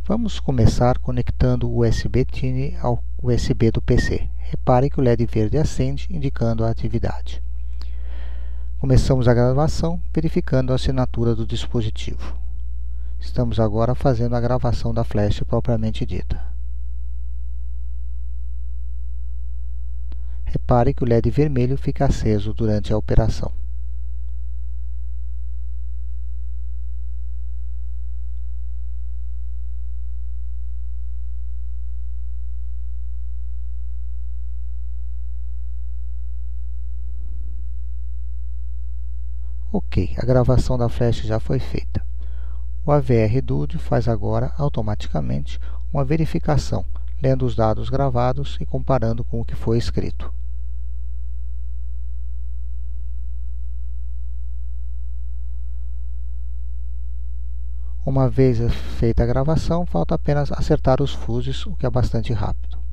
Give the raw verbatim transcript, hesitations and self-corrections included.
Vamos começar conectando o U S B Tiny ao U S B do P C. Repare que o L E D verde acende, indicando a atividade. Começamos a gravação, verificando a assinatura do dispositivo. Estamos agora fazendo a gravação da flash propriamente dita. Repare que o L E D vermelho fica aceso durante a operação. Ok, a gravação da flash já foi feita. O A V R D U D faz agora automaticamente uma verificação, lendo os dados gravados e comparando com o que foi escrito. Uma vez feita a gravação, falta apenas acertar os fuses, o que é bastante rápido.